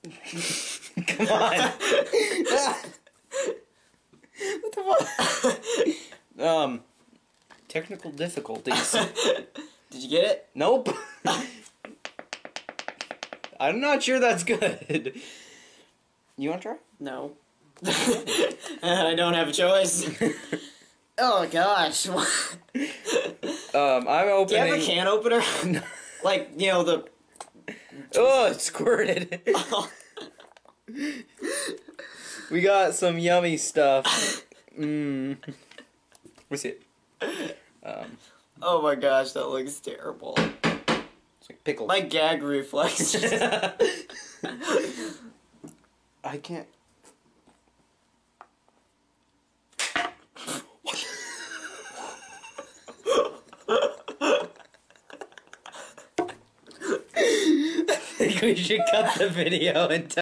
Come on. What the fuck? Technical difficulties. Did you get it? Nope. I'm not sure that's good. You want to try? No. I don't have a choice. Oh gosh. I'm opening. Do you have a can opener? Like, you know, the... Oh, it squirted. We got some yummy stuff. What's it? Oh my gosh, that looks terrible. It's like pickles. My gag reflex. I can't. I think we should cut the video and